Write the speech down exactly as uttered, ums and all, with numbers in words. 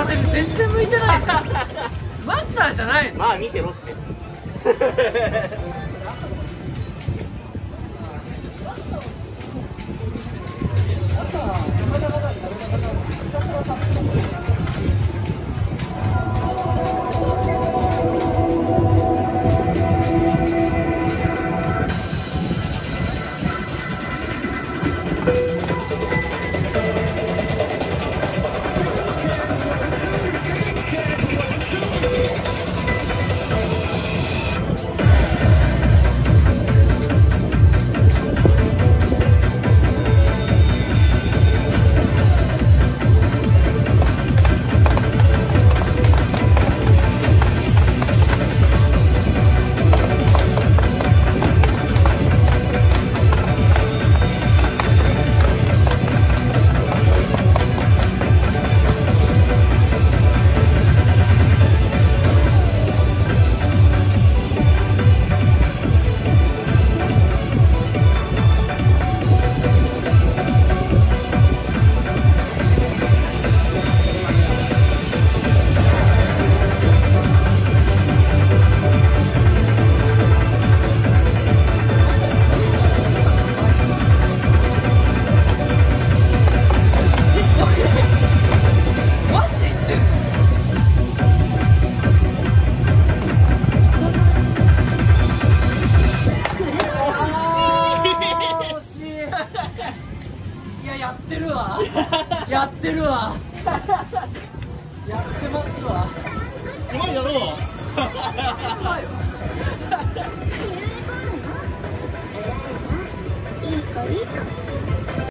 当てる全然向いてないマスターじゃないの。 まあ見てろってやってるわやってるわやってますわすごいだろういい子いい子。